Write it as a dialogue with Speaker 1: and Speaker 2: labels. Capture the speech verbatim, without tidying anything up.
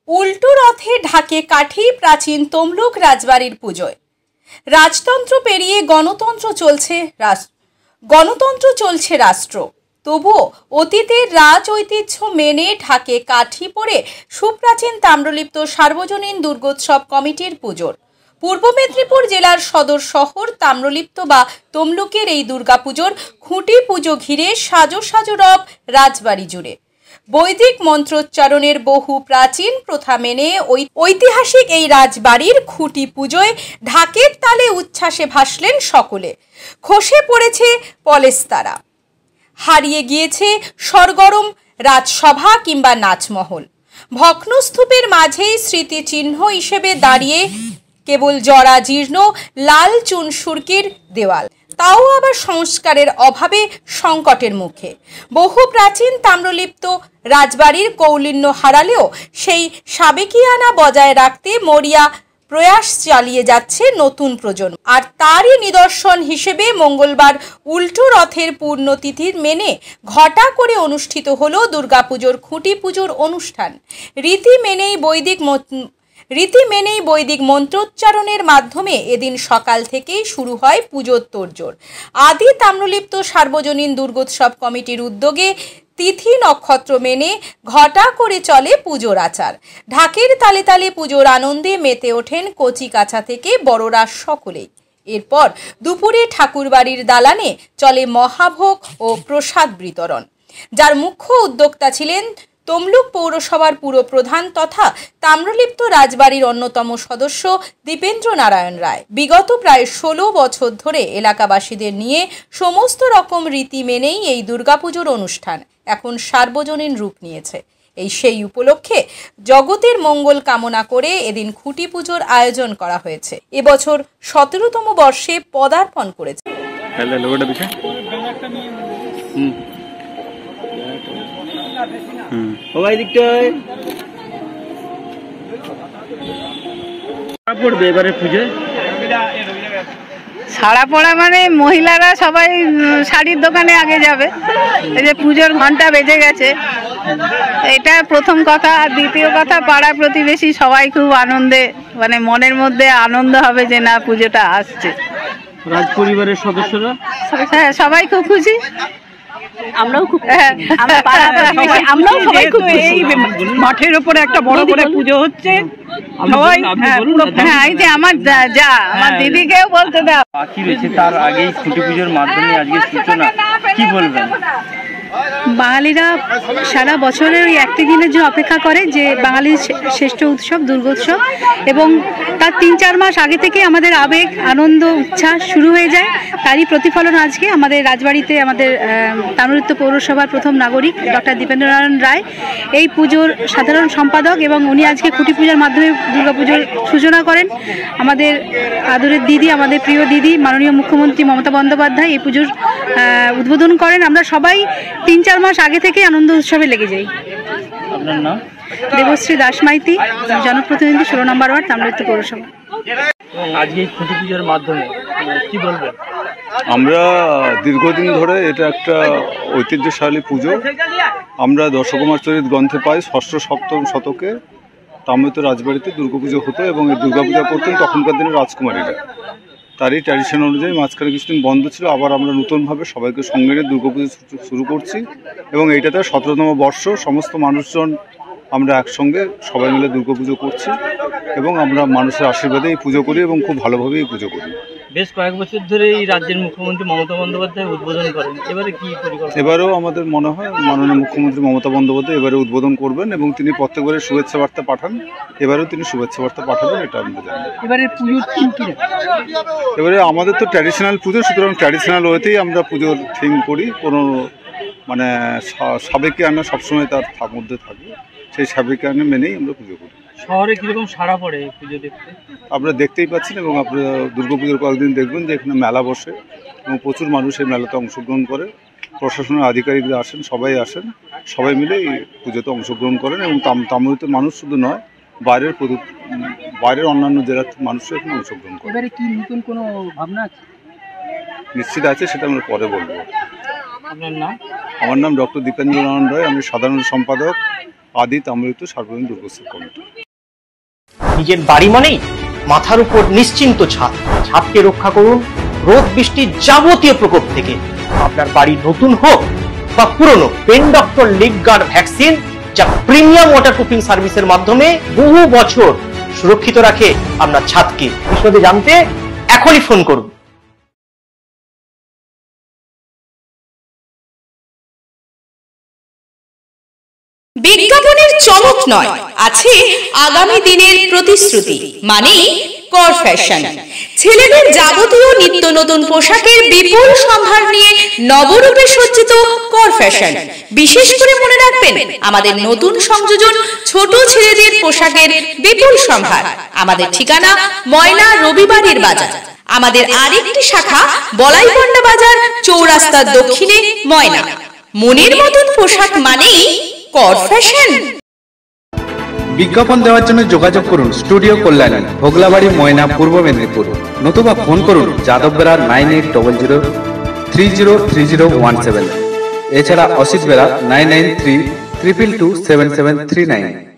Speaker 1: উল্টো রথে ঢাকে কাঠি প্রাচীন তমলুক রাজবাড়ির পুজোয়। রাজতন্ত্র পেরিয়ে গণতন্ত্র চলছে রাষ্ট্র গণতন্ত্র চলছে রাষ্ট্র তবুও অতীতের রাজ ঐতিহ্য মেনে ঢাকে কাঠি পরে সুপ্রাচীন তাম্রলিপ্ত সার্বজনীন দুর্গোৎসব কমিটির পুজোর পূর্ব মেদিনীপুর জেলার সদর শহর তাম্রলিপ্ত বা তমলুকের এই দুর্গাপুজোর খুঁটি পুজো ঘিরে সাজো সাজো রব রাজবাড়ি জুড়ে। বৈদিক মন্ত্রোচ্চারণের বহু প্রাচীন প্রথা মেনে ঐতিহাসিক এই রাজবাড়ির খুঁটি পুজোয় ঢাকের তালে উচ্ছ্বাসে ভাসলেন সকলে। খসে পড়েছে পলেস্তারা, হারিয়ে গিয়েছে সরগরম রাজসভা কিংবা নাচমহল। ভগ্নস্তূপের মাঝেই স্মৃতিচিহ্ন হিসেবে দাঁড়িয়ে কেবল জরাজীর্ণ লাল চুন সুরকির দেওয়াল, তাও আবার সংস্কারের অভাবে সংকটের মুখে। বহু প্রাচীন তাম্রলিপ্ত রাজবাড়ির কৌলিন্য হারালেও সেই সাবেকিয়ানা বজায় রাখতে মরিয়া প্রয়াস চালিয়ে যাচ্ছে নতুন প্রজন্ম। আর তারই নিদর্শন হিসেবে মঙ্গলবার উল্টো রথের পূর্ণতিথির মেনে ঘটা করে অনুষ্ঠিত হলো দুর্গাপুজোর খুঁটি পুজোর অনুষ্ঠান। রীতি মেনেই বৈদিক রীতি মেনেই বৈদিক মন্ত্রোচ্চারণের মাধ্যমে এদিন সকাল থেকেই শুরু হয় পুজোর তোড়জোড়। আদি তাম্রলিপ্ত সার্বজনীন দুর্গোৎসব কমিটির উদ্যোগে তিথি নক্ষত্র মেনে ঘটা করে চলে পুজোর আচার। ঢাকের তালে তালে পুজোর আনন্দে মেতে ওঠেন কচি কাছা থেকে বড়রা সকলেই। এরপর দুপুরে ঠাকুরবাড়ির দালানে চলে মহাভোগ ও প্রসাদ বিতরণ, যার মুখ্য উদ্যোক্তা ছিলেন তমলুক পৌরসভার পুরপ্রধান তথা তাম্রলিপ্ত রাজবাড়ির অন্যতম সদস্য দীপেন্দ্র নারায়ণ রায়। বিগত প্রায় ষোলো বছর ধরে এলাকাবাসীদের নিয়ে সমস্ত রকম রীতি মেনেই এই দুর্গাপুজোর অনুষ্ঠান এখন সার্বজনীন রূপ নিয়েছে। এই সেই উপলক্ষে জগতের মঙ্গল কামনা করে এদিন খুঁটি পুজোর আয়োজন করা হয়েছে। এবছর সতেরোতম বর্ষে পদার্পণ করেছে।
Speaker 2: ছাড়া পড়া মানে মহিলারা সবাই শাড়ির দোকানে আগে যাবে, এই যে পুজোর ঘন্টা বেজে গেছে, এটা প্রথম কথা। আর দ্বিতীয় কথা, পাড়া প্রতিবেশী সবাই খুব আনন্দে, মানে মনের মধ্যে আনন্দ হবে যে না পুজোটা আসছে।
Speaker 3: রাজ পরিবারের সদস্যরা
Speaker 2: হ্যাঁ সবাই খুব খুশি, আমরাও খুব আমরাও সবাই খুব খুশি।
Speaker 4: মাঠের উপরে একটা বড় করে পুজো হচ্ছে, সবাই
Speaker 2: হ্যাঁ এই যে আমার যা আমার দিদিকেও বলতে দাও।
Speaker 3: বাকি রয়েছে তার আগেই খুঁটি পুজোর মাধ্যমে আজকে সূচনা, কি বলবেন?
Speaker 5: বাঙালিরা সারা বছরের ওই একটি দিনের জন্য অপেক্ষা করে যে বাঙালির শ্রেষ্ঠ উৎসব দুর্গোৎসব, এবং তার তিন চার মাস আগে থেকে আমাদের আবেগ আনন্দ উচ্ছ্বাস শুরু হয়ে যায়। তারই প্রতিফলন আজকে আমাদের রাজবাড়িতে আমাদের তাম্রলিপ্ত পৌরসভার প্রথম নাগরিক ডক্টর দীপেন্দ্র নারায়ণ রায় এই পুজোর সাধারণ সম্পাদক, এবং উনি আজকে খুঁটি পূজার মাধ্যমে দুর্গাপুজোর সূচনা করেন। আমাদের আদরের দিদি, আমাদের প্রিয় দিদি মাননীয় মুখ্যমন্ত্রী মমতা বন্দ্যোপাধ্যায় এই পুজোর উদ্বোধন করেন। আমরা সবাই তিন চার মাস আগে থেকে আনন্দ উৎসবে লেগে যাই।
Speaker 3: আপনার নাম?
Speaker 5: দেবশ্রী দাস মাইতি, জনপ্রতিনিধি ষোলো নম্বর ওয়ার্ড তাম্রলিপ্ত পৌরসভা।
Speaker 3: আজকে খুঁটি পুজোর মাধ্যমে কি বলবেন?
Speaker 6: আমরা দীর্ঘদিন ধরে এটা একটা ঐতিহ্যশালী পুজো। আমরা দশকুমার চরিত গ্রন্থে পাই ষষ্ঠ সপ্তম শতকে তাম্রলিপ্ত রাজবাড়িতে দুর্গাপুজো হতো, এবং এই দুর্গাপূজা করতেন তখনকার দিনে রাজকুমারীরা। তারই ট্র্যাডিশন অনুযায়ী মাঝখানে কিছুদিন বন্ধ ছিল, আবার আমরা নতুনভাবে সবাইকে সঙ্গে নিয়ে দুর্গাপুজো শুরু করছি, এবং এইটাতে সতেরোতম বর্ষ। সমস্ত মানুষজন আমরা একসঙ্গে সবাই মিলে দুর্গাপুজো করছি, এবং আমরা মানুষের আশীর্বাদে এই পুজো করি এবং খুব ভালোভাবে এই পুজো করি।
Speaker 3: বেশ কয়েক বছর ধরে এই রাজ্যের মুখ্যমন্ত্রী মমতা বন্দ্যোপাধ্যায় উদ্বোধন করেন, এবারে কি পরিকল্পনা?
Speaker 6: এবারেও আমাদের মনে হয় মাননীয় মুখ্যমন্ত্রী মমতা বন্দ্যোপাধ্যায় এবারে উদ্বোধন করবেন, এবং তিনি প্রত্যেকবারে শুভেচ্ছা বার্তা পাঠান। এবারেও তিনি শুভেচ্ছা বার্তা পাঠাবেন, এটা আমরা জানি।
Speaker 4: এবারে পুজোর থিম কি?
Speaker 6: এবারে আমাদের তো ট্র্যাডিশনাল পুজো, সুতরাং ট্র্যাডিশনাল ওয়েতেই আমরা পুজোর থিম করি। কোনো মানে সাবেকিয়ানা সবসময় তার মধ্যে থাকে, সেই সাবেকিয়ানা মেনেই আমরা পুজো করি।
Speaker 3: শহরে কিরকম সাড়া পড়ে পুজো দেখতে?
Speaker 6: আপনারা দেখতেই পাচ্ছেন, এবং আপনারা দুর্গাপুজোর কয়েকদিন দেখবেন যে এখানে মেলা বসে এবং প্রচুর মানুষ এই মেলাতে অংশগ্রহণ করে। প্রশাসনের আধিকারিকরা আসেন, সবাই আসেন, সবাই মিলে এই পুজোতে অংশগ্রহণ করেন। এবং তাম্রলিপ্ত মানুষ শুধু নয়, বাইরের বাইরের অন্যান্য জেলার মানুষও এখানে অংশগ্রহণ করে।
Speaker 4: এবারে কি নতুন কোনো ভাবনা আছে?
Speaker 6: নিশ্চিত আছে, সেটা আমরা পরে বলবো।
Speaker 3: আপনার নাম?
Speaker 6: আমার নাম ডক্টর দীপেন্দ্র নারায়ণ রায়, আমি সাধারণ সম্পাদক আদি তাম্রলিপ্ত সার্বজনীন দুর্গোৎসব কমিটি।
Speaker 7: নিজের বাড়ি মানেই মাথার উপর নিশ্চিন্ত ছাদ। ছাদকে রক্ষা করুন রোদ বৃষ্টির যাবতীয় প্রকোপ থেকে। আপনার বাড়ি নতুন হোক বা পুরনো, pen doctor leak guard vaccine, যা প্রিমিয়াম ওয়াটারপ্রুফিং সার্ভিসের মাধ্যমে বহু বছর সুরক্ষিত রাখে আপনার ছাদকে। বিশদে জানতে এখনই ফোন করুন।
Speaker 1: বিজ্ঞাপনের চমক নয়, আছে আগামী দিনের প্রতিশ্রুতি, মানে কর ফ্যাশন। ছেলেদের যাবতীয় নিত্য নতুন পোশাকের বিপুল সম্ভার নিয়ে নবরূপে সজ্জিত কর ফ্যাশন। বিশেষ করে মনে রাখবেন, আমাদের নতুন সংযোজন ছোট ছেলেদের পোশাকের বিপুল সম্ভার। আমাদের ঠিকানা ময়না রবিবারের বাজার। আমাদের আরেকটি শাখা বলাইপন্ডা বাজার, চৌরাস্তার দক্ষিণে ময়না। মনের মতন পোশাক মানেই কর ফ্যাশন।
Speaker 8: বিজ্ঞাপন দেওয়ার জন্য যোগাযোগ করুন স্টুডিও কল্যাণী, ভোগলাবাড়ি, ময়না, পূর্ব মেদিনীপুর। নতুবা ফোন করুন Yadav Bera nine eight double zero three zero three zero one seven. এছাড়া Asit Bera nine nine three triple two seven seven three nine.